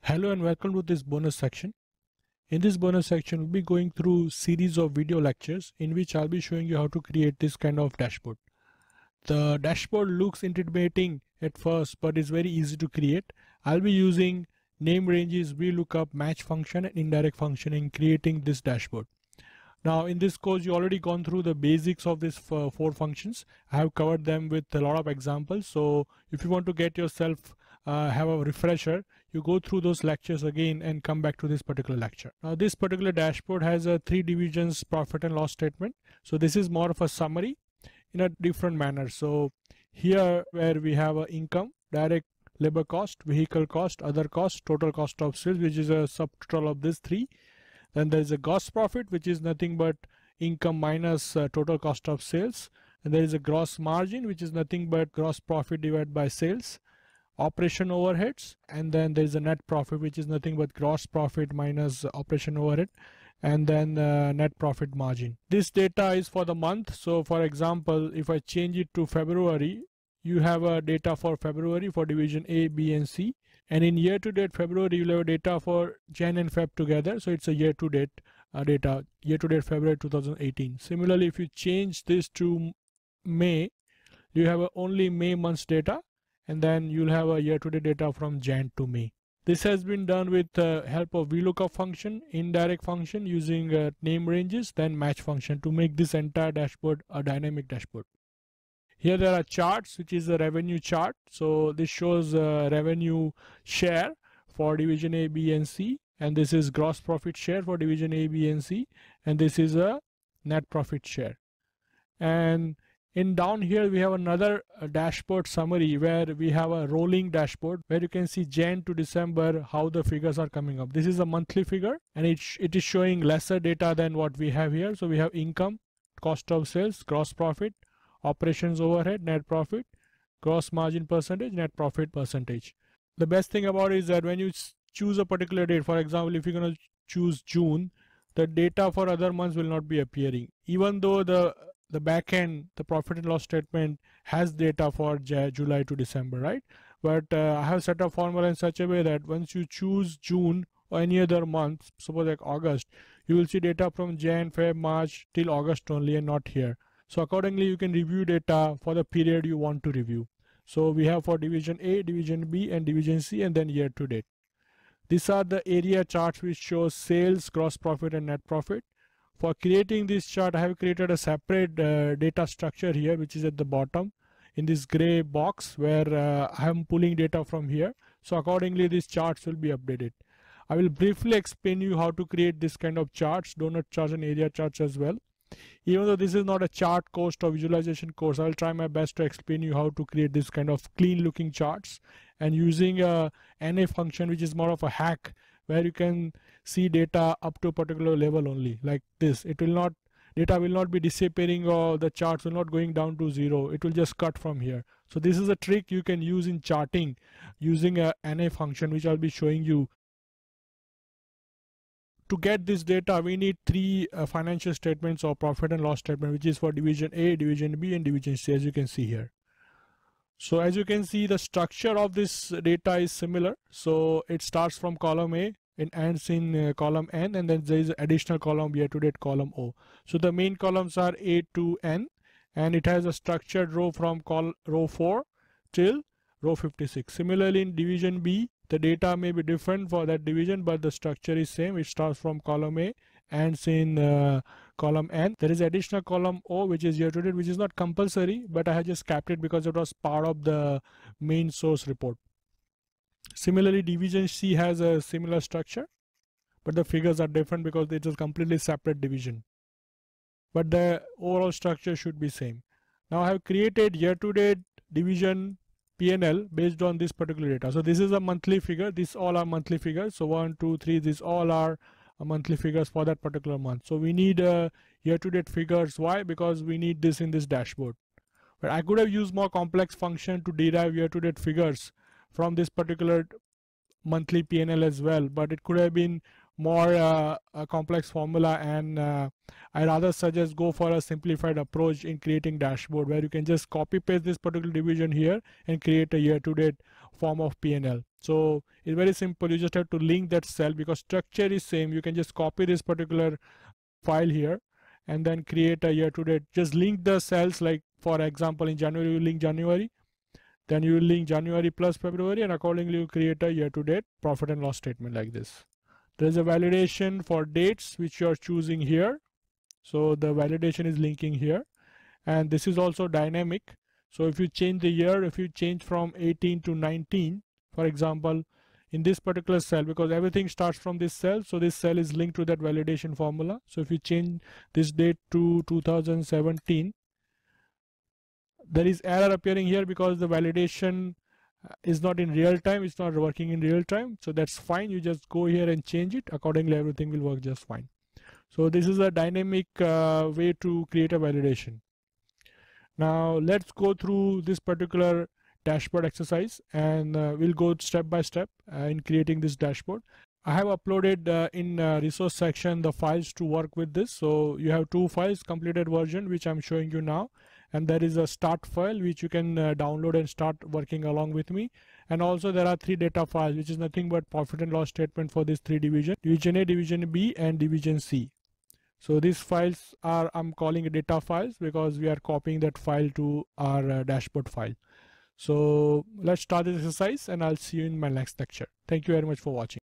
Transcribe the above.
Hello and welcome to this bonus section. In this bonus section, we'll be going through series of video lectures in which I'll be showing you how to create this kind of dashboard. The dashboard looks intimidating at first, but it's very easy to create. I'll be using name ranges, VLOOKUP, match function and indirect function in creating this dashboard. Now in this course, you already gone through the basics of these four functions. I have covered them with a lot of examples. So if you want to get yourself have a refresher, you go through those lectures again and come back to this particular lecture. Now this particular dashboard has a 3 divisions profit and loss statement. So this is more of a summary in a different manner. So here where we have a income, direct labor cost, vehicle cost, other cost, total cost of sales, which is a subtotal of these three. Then there is a gross profit, which is nothing but income minus total cost of sales. And there is a gross margin, which is nothing but gross profit divided by sales. Operation overheads, and then there is a net profit, which is nothing but gross profit minus operation overhead, and then net profit margin. This data is for the month. So for example, if I change it to February, you have a data for February for division A, B and C, and in year to date February you'll have data for Jan and Feb together. So it's a year to date data, year to date February 2018. Similarly, if you change this to May, you have only May month's data, and then you'll have a year-to-date data from Jan to May. This has been done with the help of VLOOKUP function, indirect function using name ranges, then match function to make this entire dashboard a dynamic dashboard. Here there are charts, which is a revenue chart. So this shows revenue share for division A, B and C, and this is gross profit share for division A, B and C, and this is a net profit share. And in down here we have another dashboard summary where we have a rolling dashboard where you can see Jan to December how the figures are coming up. This is a monthly figure and it is showing lesser data than what we have here. So we have income, cost of sales, gross profit, operations overhead, net profit, gross margin percentage, net profit percentage. The best thing about it is that when you choose a particular date, for example, if you're going to choose June, the data for other months will not be appearing, even though the back end, the profit and loss statement has data for July to December, right? But I have set a formula in such a way that once you choose June or any other month, suppose like August, you will see data from Jan, Feb, March till August only and not here. So accordingly, you can review data for the period you want to review. So we have for division A, division B and division C, and then year to date. These are the area charts which show sales, gross profit and net profit. For creating this chart, I have created a separate data structure here, which is at the bottom in this gray box where I am pulling data from here. So accordingly, these charts will be updated. I will briefly explain you how to create this kind of charts, donut charts and area charts as well. Even though this is not a chart course or visualization course, I will try my best to explain you how to create this kind of clean looking charts and using a NA function, which is more of a hack where you can see data up to a particular level only, like this. It will not, data will not be disappearing or the charts will not going down to zero. It will just cut from here. So this is a trick you can use in charting using a NA function, which I'll be showing you. To get this data, we need three financial statements or profit and loss statement, which is for division A, division B and division C, as you can see here. So as you can see, the structure of this data is similar. So it starts from column A, it ends in column N, and then there is additional column year to date column O. So the main columns are A to N, and it has a structured row from row 4 till row 56. Similarly in division B, the data may be different for that division, but the structure is same. It starts from column A, ends in column N. There is additional column O, which is year to date, which is not compulsory, but I have just kept it because it was part of the main source report. Similarly, division C has a similar structure, but the figures are different because it is a completely separate division. But the overall structure should be same. Now I have created year to date division P&L based on this particular data. So this is a monthly figure. These all are monthly figures. So 1, 2, 3, these all are monthly figures for that particular month. So we need year-to-date figures. Why? Because we need this in this dashboard. But I could have used more complex function to derive year-to-date figures from this particular monthly P&L as well, but it could have been more a complex formula, and I rather suggest go for a simplified approach in creating dashboard where you can just copy paste this particular division here and create a year-to-date form of P&L. So it's very simple. You just have to link that cell because structure is same. You can just copy this particular file here and then create a year to date. Just link the cells, like for example in January you link January, then you link January plus February, and accordingly you create a year to date profit and loss statement like this. There's a validation for dates which you are choosing here. So the validation is linking here, and this is also dynamic. So if you change the year, if you change from 18 to 19, for example, in this particular cell, because everything starts from this cell, so this cell is linked to that validation formula. So if you change this date to 2017, there is error appearing here because the validation is not in real time, it's not working in real time. So that's fine, you just go here and change it. Accordingly everything will work just fine. So this is a dynamic way to create a validation. Now let's go through this particular dashboard exercise, and we'll go step by step in creating this dashboard. I have uploaded in resource section the files to work with this. So you have two files, completed version, which I'm showing you now, and there is a start file which you can download and start working along with me. And also there are 3 data files, which is nothing but profit and loss statement for these 3 divisions: division A, division B, and division C. So these files are, I'm calling it data files because we are copying that file to our dashboard file. So let's start this exercise, and I'll see you in my next lecture. Thank you very much for watching.